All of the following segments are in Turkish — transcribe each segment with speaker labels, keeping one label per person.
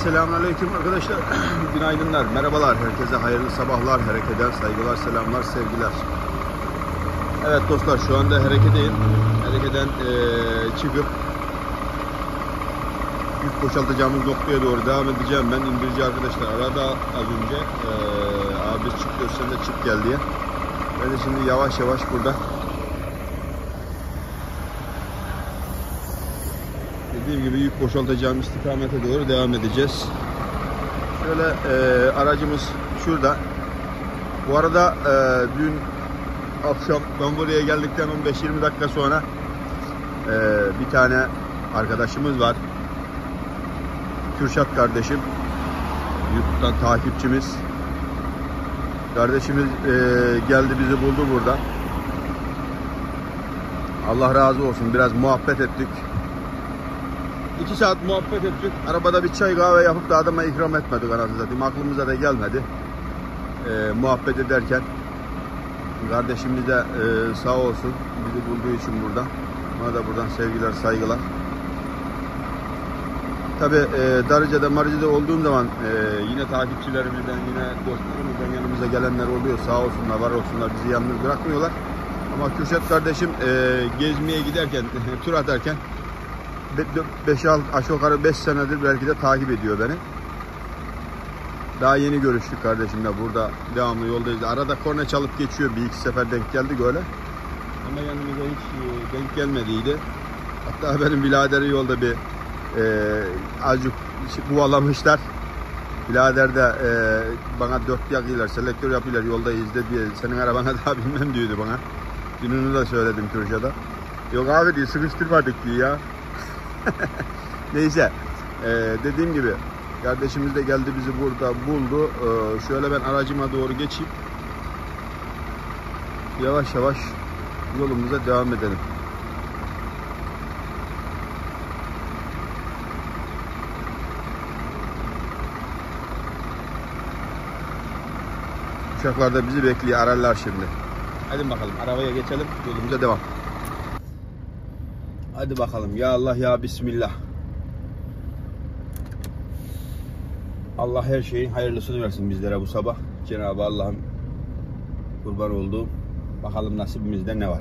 Speaker 1: Selamünaleyküm arkadaşlar. Günaydınlar, merhabalar. Herkese hayırlı sabahlar, harekeden saygılar, selamlar, sevgiler. Evet dostlar, şu anda harekedeyim. Harekeden çıkıp yük boşaltacağımız noktaya doğru devam edeceğim. Ben indirici arkadaşlar arada az önce abi çık diyorsan da çık gel diye. Ben de şimdi yavaş yavaş burada dediğim gibi yük boşaltacağım istikamete doğru devam edeceğiz. Şöyle aracımız şurada. Bu arada dün akşam ben buraya geldikten 15-20 dakika sonra bir tane arkadaşımız var. Kürşat kardeşim. YouTube'dan takipçimiz. Kardeşimiz geldi bizi buldu burada. Allah razı olsun. Biraz muhabbet ettik. 2 saat muhabbet ettik. Arabada bir çay kahve yapıp da adama ikram etmedik anasını satayım. Aklımıza da gelmedi. Muhabbet ederken kardeşimiz de sağ olsun bizi bulduğu için burada. Ona da buradan sevgiler, saygılar. Tabi Darıca'da, Marıca'da olduğum zaman yine takipçilerimizden, yine dostlarımızdan yanımıza gelenler oluyor. Sağ olsunlar, var olsunlar. Bizi yalnız bırakmıyorlar. Ama Kürşat kardeşim gezmeye giderken, tur atarken 5-6 aşağı yukarı 5 senedir belki de takip ediyor beni. Daha yeni görüştük kardeşimle, burada devamlı yoldayız. Arada korna çalıp geçiyor, bir iki sefer denk geldik öyle. Ama yanımıza hiç denk gelmediydi. Hatta benim biraderi yolda bir azıcık kovalamışlar. Birader de bana 4 yakıyorlar, selektör yapıyorlar, yolda izle diye. Senin arabana daha bilmem diyordu bana. Dününü de söyledim Kürşat'a. Yok abi diye sıkıştırmadık diye ya. Neyse dediğim gibi kardeşimiz de geldi bizi burada buldu. Şöyle ben aracıma doğru geçeyim. Yavaş yavaş yolumuza devam edelim. Uçaklar da bizi bekliyor, ararlar şimdi. Hadi bakalım arabaya geçelim, yolumuza devam. Hadi bakalım ya Allah ya Bismillah. Allah her şeyin hayırlısını versin bizlere bu sabah. Cenab-ı Allah'ın kurban olduğum. Bakalım nasibimizde ne var.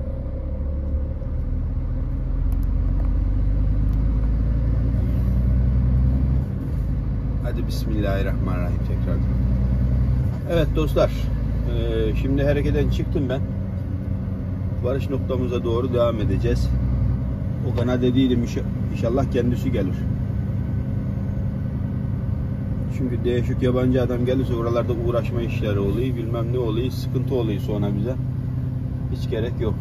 Speaker 1: Hadi Bismillahirrahmanirrahim tekrar. Evet dostlar. Şimdi hareketen çıktım ben. Varış noktamıza doğru devam edeceğiz. O kana dediydim, inşallah kendisi gelir. Çünkü değişik yabancı adam gelirse oralarda uğraşma işleri oluyor, bilmem ne oluyor, sıkıntı oluyor sonra bize. Hiç gerek yok.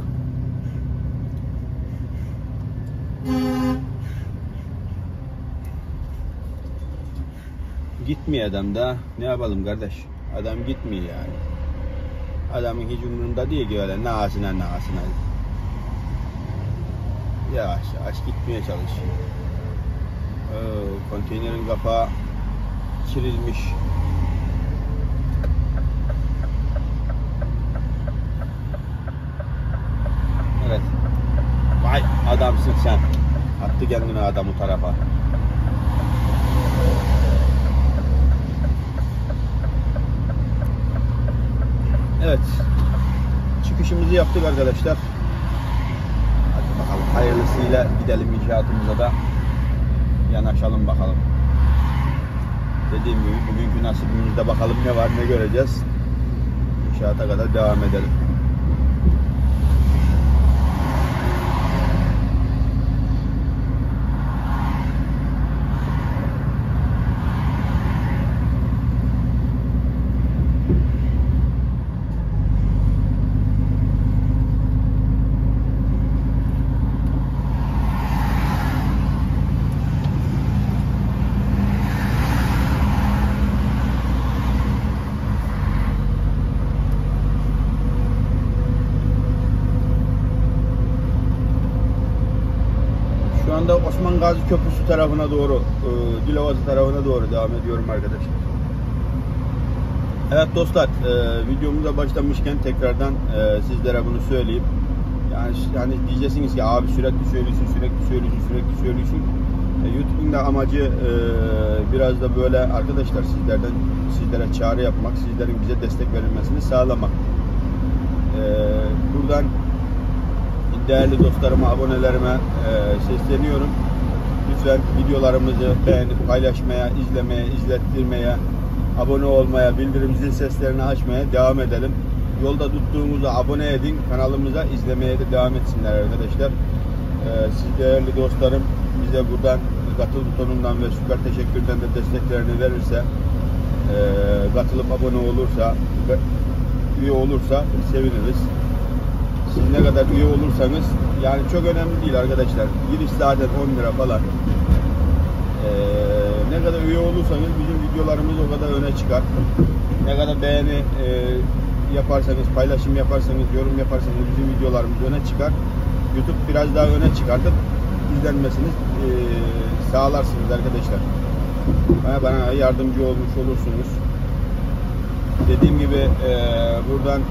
Speaker 1: Gitmiyor adam da, ne yapalım kardeş? Adam gitmiyor yani. Adamın hiç umurunda değil ki öyle naasına. Yavaş yavaş gitmeye çalışıyor. Konteynerin kapağı çirilmiş. Evet. Vay adamsın sen. Attı kendini adam o tarafa. Evet. Çıkışımızı yaptık arkadaşlar. Hadi bakalım hayırlısıyla gidelim inşaatımıza da yanaşalım bakalım. Dediğim gibi bugünkü nasibimizde bakalım ne var, ne göreceğiz. İnşaata kadar devam edelim. Osman Gazi Köprüsü tarafına doğru, Dilovası tarafına doğru devam ediyorum arkadaşlar. Evet dostlar, videomuza başlamışken tekrardan sizlere bunu söyleyeyim. Yani diyeceksiniz ki abi sürekli söylüyorsun. YouTube'un da amacı biraz da böyle arkadaşlar sizlere çağrı yapmak, sizlerin bize destek verilmesini sağlamak. Buradan değerli dostlarıma, abonelerime sesleniyorum. Lütfen videolarımızı beğenip paylaşmaya, izlemeye, izlettirmeye, abone olmaya, bildirim zil seslerini açmaya devam edelim. Yolda tuttuğumuzu abone edin, kanalımıza izlemeye de devam etsinler arkadaşlar. Siz değerli dostlarım bize buradan katıl butonundan ve süper teşekkürden de desteklerini verirse, katılıp abone olursa, üye olursa seviniriz. Siz ne kadar üye olursanız, yani çok önemli değil arkadaşlar. Giriş zaten 10 lira falan. Ne kadar üye olursanız bizim videolarımız o kadar öne çıkar. Ne kadar beğeni yaparsanız, paylaşım yaparsanız, yorum yaparsanız bizim videolarımız öne çıkar. YouTube biraz daha öne çıkartıp izlenmesini sağlarsınız arkadaşlar. Bana yardımcı olmuş olursunuz. Dediğim gibi buradan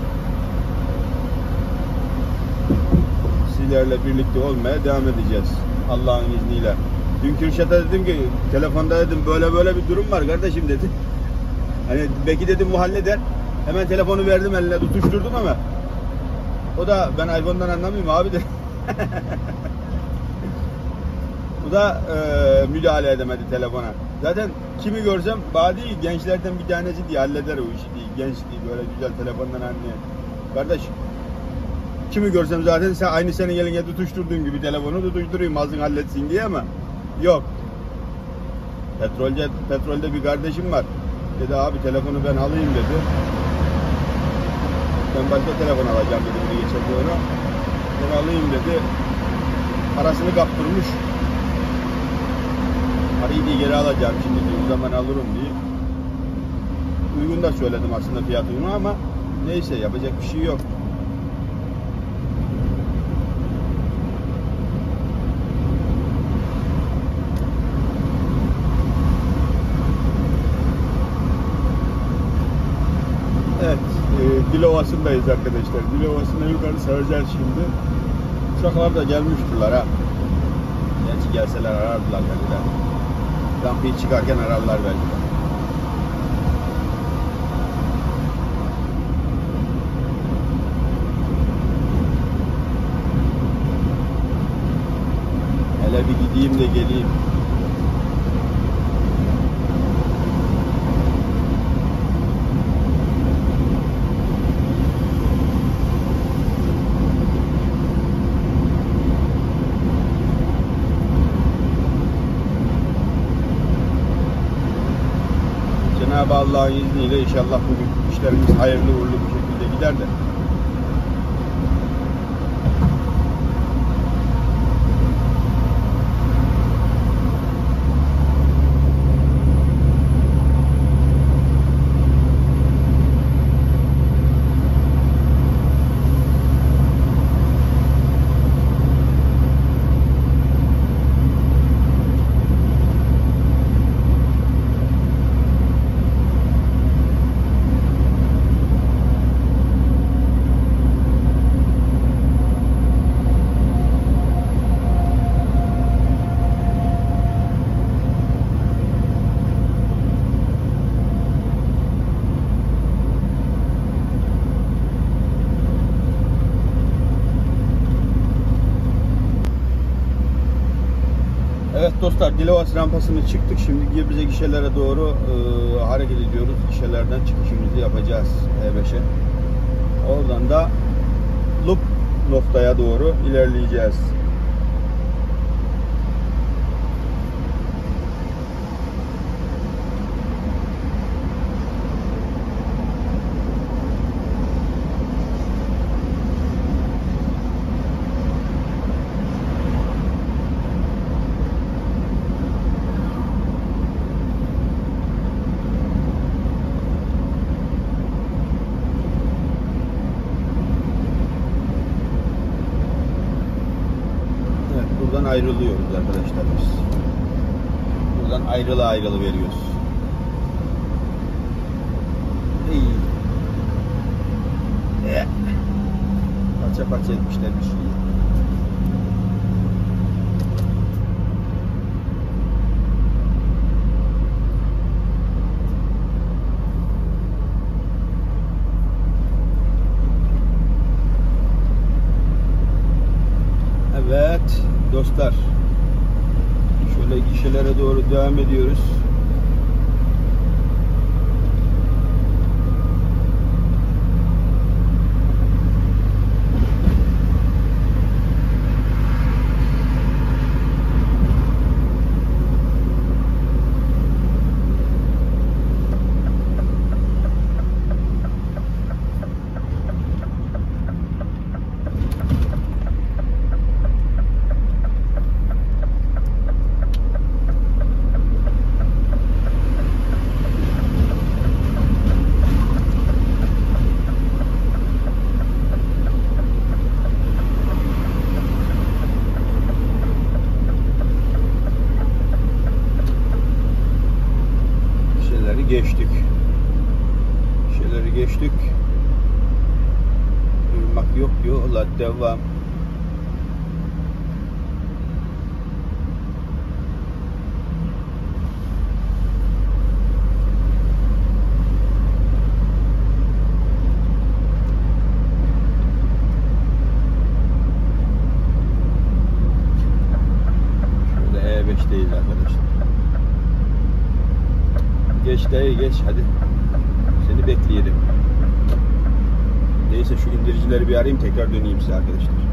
Speaker 1: sizlerle birlikte olmaya devam edeceğiz Allah'ın izniyle. Dün Kürşat'a dedim ki telefonda dedim böyle bir durum var kardeşim dedi. Hani belki dedim bu halleder. Hemen telefonu verdim eline, tutuşturdum ama o da ben iPhone'dan anlamıyorum abi de. O da müdahale edemedi telefona. Zaten kimi görsem badi gençlerden bir tanesi diye halleder o işi diye. Genç diye böyle güzel telefondan anlıyor. Kardeş kimi görsem zaten aynı senin eline tutuşturduğum gibi telefonu tutuşturayım ağzını halletsin diye ama yok. Petrolde bir kardeşim var. Dedi abi telefonu ben alayım dedi. Ben başka telefon alacağım dedi biri geçerdi ona. Ben alayım dedi. Parasını kaptırmış. Parayı diye geri alacağım şimdi diye, o zaman alırım diye. Uygun da söyledim aslında fiyatını ama neyse yapacak bir şey yok. Evet, Dilovası'ndayız arkadaşlar. Dilovası'na yukarı saracağız şimdi. Uçaklar da gelmiştirler ha. Gerçi gelseler arardılar beni de. Rampiyi çıkarken ararlar belki de. Hele bir gideyim de geleyim. Cenab-ı Allah'ın izniyle inşallah bugün işlerimiz hayırlı uğurlu bir şekilde gider de. Evet dostlar, Dilovası rampasını çıktık. Şimdi Gebze gişelere doğru hareket ediyoruz. Gişelerden çıkışımızı yapacağız E5'e. Oradan da Loop noktaya doğru ilerleyeceğiz. Buradan ayrılıyoruz arkadaşlar biz. Buradan ayrılı veriyoruz. Parça etmişler bir şeyi. dostlar. Şöyle gişelere doğru devam ediyoruz. Geçtik. Şeyleri geçtik. Durmak yok diyor. Allah devam. Şurada E5'teyiz arkadaşlar. Geç dayı geç hadi. Seni bekleyelim. Neyse şu indiricileri bir arayayım tekrar döneyim size arkadaşlar.